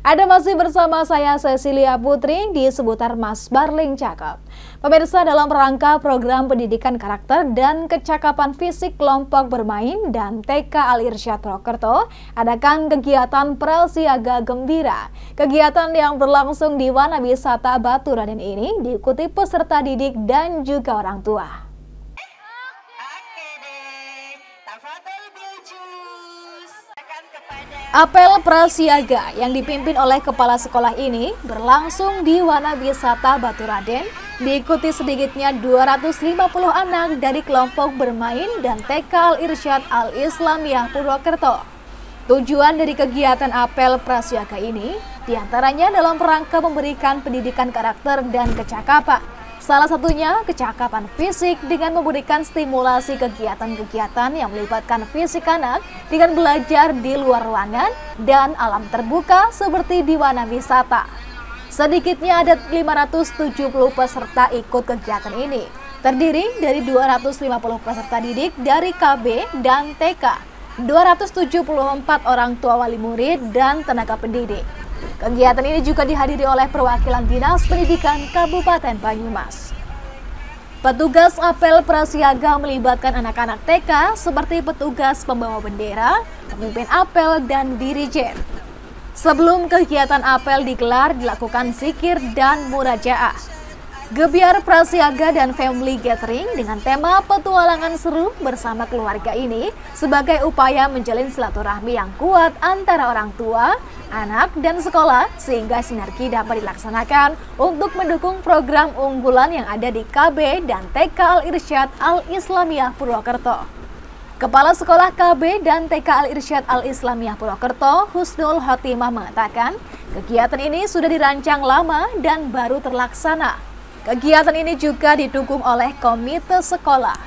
Ada masih bersama saya Cecilia Putri di seputar Mas Barling Cakep. Pemirsa, dalam rangka program pendidikan karakter dan kecakapan fisik kelompok bermain dan TK Al-Irsyad Purwokerto adakan kegiatan Prasiaga Gembira. Kegiatan yang berlangsung di Wana Wisata Batu Raden ini diikuti peserta didik dan juga orang tua. Apel Prasiaga yang dipimpin oleh kepala sekolah ini berlangsung di Wana Wisata Batu Raden, diikuti sedikitnya 250 anak dari kelompok bermain dan TK Al-Irsyad Al-Islamiyah Purwokerto. Tujuan dari kegiatan apel Prasiaga ini diantaranya dalam rangka memberikan pendidikan karakter dan kecakapan. Salah satunya kecakapan fisik dengan memberikan stimulasi kegiatan-kegiatan yang melibatkan fisik anak dengan belajar di luar ruangan dan alam terbuka seperti di Wana Wisata. Sedikitnya ada 570 peserta ikut kegiatan ini, terdiri dari 250 peserta didik dari KB dan TK, 274 orang tua wali murid dan tenaga pendidik. Kegiatan ini juga dihadiri oleh perwakilan Dinas Pendidikan Kabupaten Banyumas. Petugas apel Prasiaga melibatkan anak-anak TK seperti petugas pembawa bendera, pemimpin apel, dan dirijen. Sebelum kegiatan apel digelar, dilakukan zikir dan murajaah. Gebiar Prasiaga dan Family Gathering dengan tema petualangan seru bersama keluarga ini sebagai upaya menjalin silaturahmi yang kuat antara orang tua, anak, dan sekolah sehingga sinergi dapat dilaksanakan untuk mendukung program unggulan yang ada di KB dan TK Al-Irsyad Al-Islamiyah Purwokerto. Kepala Sekolah KB dan TK Al-Irsyad Al-Islamiyah Purwokerto, Husnul Khotimah, mengatakan kegiatan ini sudah dirancang lama dan baru terlaksana. Kegiatan ini juga didukung oleh komite sekolah.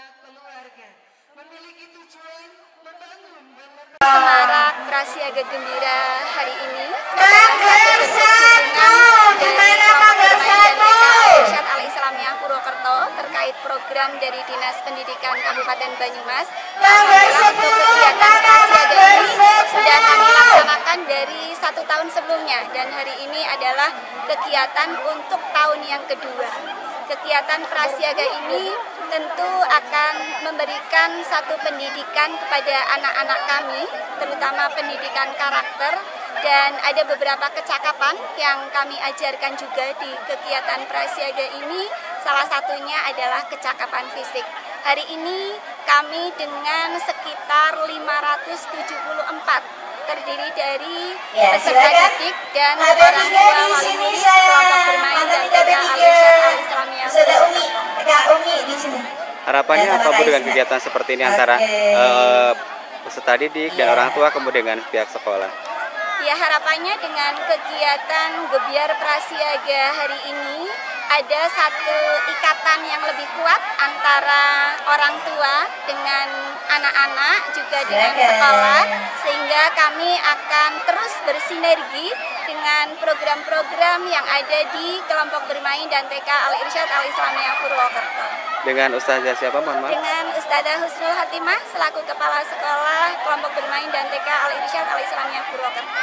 Semarak Prasiaga Gembira hari ini adalah satu bentuk dukungan dari kelompok bermain dan TK Al-Irsyad Al-Islamiyah Purwokerto terkait program dari Dinas Pendidikan Kabupaten Banyumas. Untuk kegiatan Prasiaga ini sudah kami laksanakan dari 1 tahun sebelumnya dan hari ini adalah kegiatan untuk tahun yang kedua. Kegiatan Prasiaga ini tentu akan memberikan satu pendidikan kepada anak-anak kami, terutama pendidikan karakter, dan ada beberapa kecakapan yang kami ajarkan juga di kegiatan Prasiaga ini, salah satunya adalah kecakapan fisik. Hari ini kami dengan sekitar 574 terdiri dari peserta didik dan orang tua wali murid kelompok bermain dan TK Al-Irsyad Al-Islamiyah Purwokerto. Harapannya apa Bu dengan kegiatan seperti ini antara peserta didik dan orang tua kemudian dengan pihak sekolah? Ya, harapannya dengan kegiatan Gebiar Prasiaga hari ini ada satu ikatan yang lebih kuat antara orang tua dengan anak-anak juga dengan sekolah, sehingga kami akan terus bersinergi dengan program-program yang ada di kelompok bermain dan TK Al-Irsyad Al-Islamiyah Purwokerto. Dengan Ustazah siapa, mohon maaf? Dengan Ustazah Husnul Khotimah selaku Kepala Sekolah Kelompok Bermain dan TK Al-Irsyad Al-Islamiyah Purwokerto.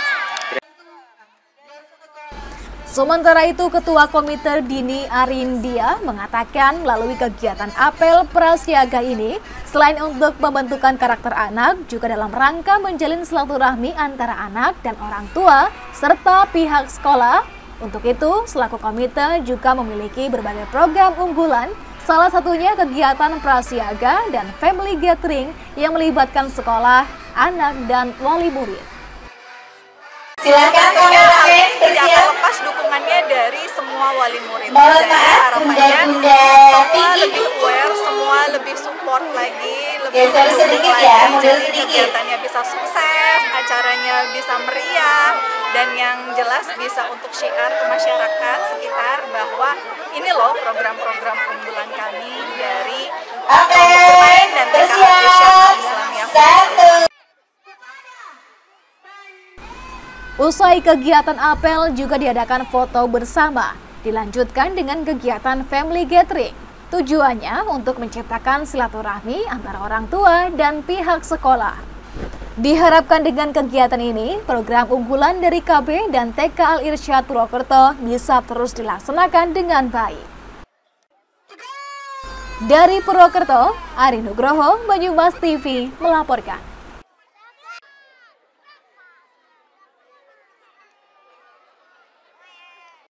Sementara itu, Ketua Komite Dini Arindia mengatakan melalui kegiatan apel Prasiaga ini, selain untuk pembentukan karakter anak, juga dalam rangka menjalin silaturahmi antara anak dan orang tua, serta pihak sekolah. Untuk itu, selaku komite juga memiliki berbagai program unggulan, salah satunya kegiatan Prasiaga dan Family Gathering yang melibatkan sekolah, anak, dan wali murid. Silakan kameramen tidak bersiap. lepas dukungannya dari semua wali murid. Mohon Jadi maaf, harapannya bunda-bunda semua tinggi. lebih aware, semua lebih support lagi, lebih Geser mendukung sedikit lagi. ya, mundur Jadi sedikit. kegiatannya bisa sukses, acaranya bisa meriah, dan yang jelas bisa untuk syiar ke masyarakat sekitar bahwa ini loh program-program unggulan kami dari Oke, bermain dan TK Al-Irsyad bersiap. Al-Islamiyah. 1. Usai kegiatan apel juga diadakan foto bersama, dilanjutkan dengan kegiatan Family Gathering. Tujuannya untuk menciptakan silaturahmi antara orang tua dan pihak sekolah. Diharapkan dengan kegiatan ini, program unggulan dari KB dan TK Al-Irsyad Purwokerto bisa terus dilaksanakan dengan baik. Dari Purwokerto, Ari Nugroho, Banyumas TV melaporkan.